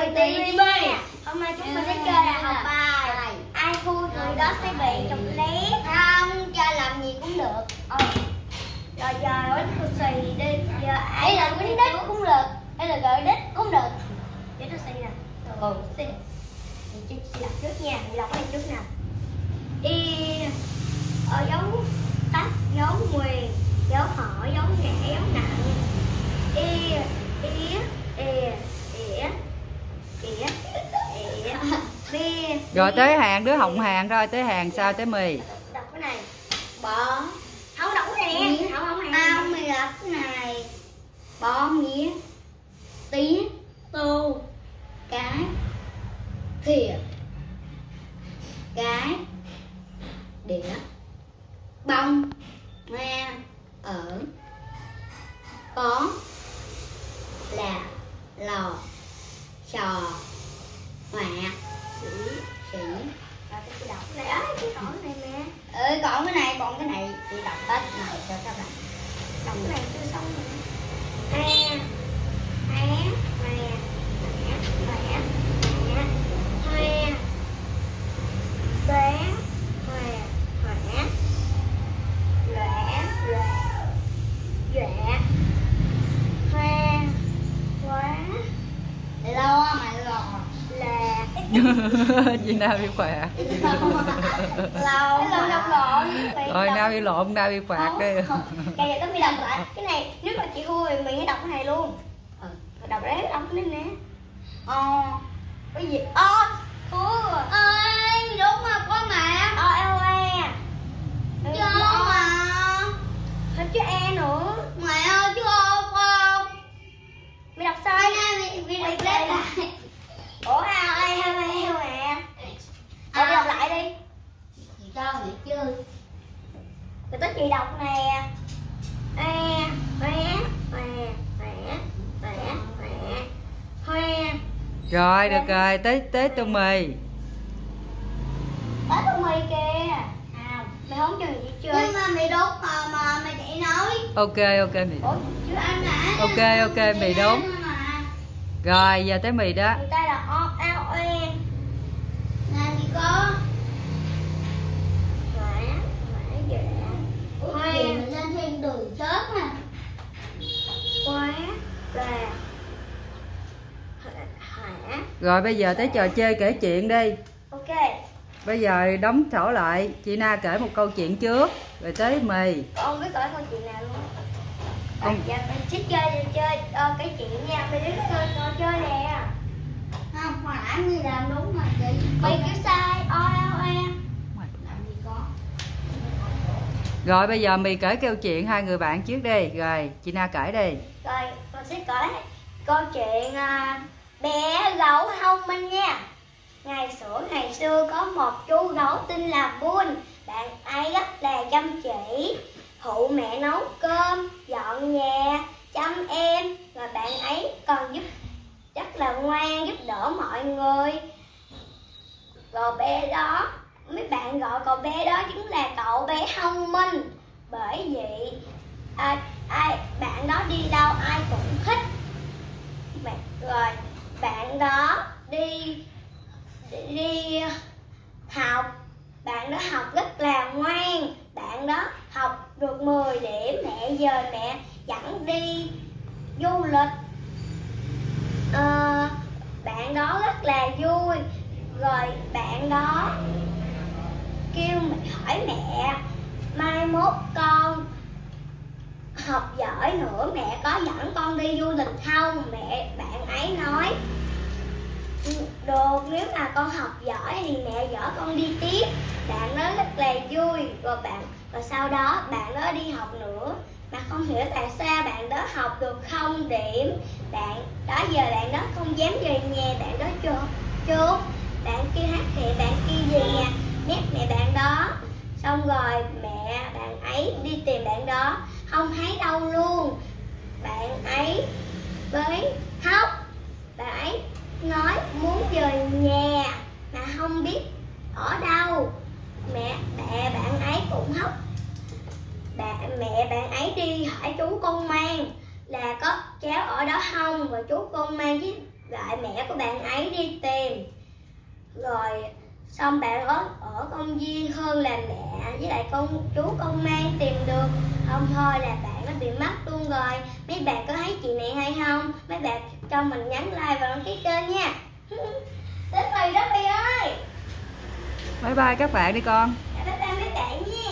10 tỷ nha. Hôm nay chúng mình sẽ chơi là học bài. Ai thua người đó sẽ bị chụp lét. Không, chơi làm gì cũng được. Rồi giờ nói xì đi. Giờ ai là quýnh đích cũng được. Hay là gợi đích cũng được. Để nó xì nè. Xì. Chị đọc trước nha. Chị đọc cái này trước nè. Dấu tách, dấu nguyền, dấu hỏi, dấu nhẹ, dấu nặng. Rồi tới hàng đứa Hồng Hàng rồi, tới hàng sao tới mì. Đọc cái này. Bọ. Không đọc cái này nè. Không hàng. Mày đọc cái này. Bọ nghĩa. Tía. Tô. Cái. Thìa. Cái. Đĩa. Bông. Hoa. Ở. Có. Là. Lò. Sò. Họa. Sĩ. Rồi tôi đọc cái này cái hỏi này nè. Còn cái này chị đọc hết này cho các bạn. Đọc cái này chưa xong rồi. Chị nào bị phạt. Rồi nào bị lộn, nào bị phạt đi. Bây giờ tao đọc lại cái này. Nếu mà chị thua thì mình hãy đọc cái này luôn. Đọc đấy, đọc cái này nè. Cái gì? Thua. Ơi, đúng mà có mẹ. Chứ mà. Hết chữ E nữa. Mẹ ơi chứ không. Mày đọc sai nha, mày đọc lại. Ủa mẹ. Mày đọc lại đi. Chị cho mẹ chơi. Rồi tới chị đọc nè. Rồi được rồi, tới tô mì. Tới tô mì kìa. Mày không cho chị chơi. Nhưng mà mày đốt mà mày chạy nói. Ok mì. Ủa, chứ anh đã. Ok mì đúng. Rồi giờ tới mì đó. Người ta là làm gì có. Hoa mình lên thêm đường chớp nè. Quá là hả. Rồi bây giờ tới trò chơi kể chuyện đi. Ok. Bây giờ đóng sổ lại, chị Na kể một câu chuyện trước, rồi tới mì. Con biết kể câu chuyện nào luôn. Dạ mình thích chơi cái chuyện nha, mình đứng ngồi chơi nè. Không, hồi nãy mình làm đúng mà chị. Mày kiểu sai, làm gì có. Rồi bây giờ mì kể câu chuyện hai người bạn trước đi, rồi chị Na kể đi. Rồi con sẽ kể câu chuyện bé gấu thông minh nha. Ngày xưa có một chú gấu tên là Bun. Bạn ấy rất là chăm chỉ, phụ mẹ nấu cơm, dọn nhà, chăm em. Và bạn ấy còn rất là ngoan, giúp đỡ mọi người. Rồi bé đó, mấy bạn gọi cậu bé đó chính là cậu bé thông minh. Bởi vì bạn đó đi đâu ai cũng thích. Rồi bạn đó đi học. Bạn đó học rất là ngoan. Bạn đó học được 10 điểm. Mẹ dẫn đi du lịch. Bạn đó rất là vui. Rồi bạn đó hỏi mẹ, mai mốt con học giỏi nữa mẹ có dẫn con đi du lịch không? Bạn ấy nói được, nếu mà con học giỏi thì mẹ dẫn con đi tiếp. Bạn đó rất là vui. Rồi sau đó bạn đó đi học nữa mà không hiểu tại sao bạn đó học được 0 điểm. Bạn đó không dám về nhà. Bạn đó chốt. Bạn kia hát thì bạn kia về nhà nhắc mẹ bạn đó. Xong rồi mẹ bạn ấy đi tìm bạn đó, không thấy đâu luôn. Bạn ấy với khóc. Bạn ấy nói muốn về nhà mà không biết ở đâu. Mẹ bạn ấy cũng khóc. Mẹ bạn ấy đi hỏi chú công an là có cháu ở đó không, và chú công an gọi mẹ của bạn ấy đi tìm. Rồi xong bạn ở công viên hơn là mẹ với lại chú công an tìm được. Không thôi là bạn nó bị mất luôn rồi. Mấy bạn có thấy chuyện này hay không? Mấy bạn cho mình nhấn like và đăng ký kênh nha. Đến rồi đó Phi ơi. Bye bye các bạn đi con. Bye bye mấy bạn nha.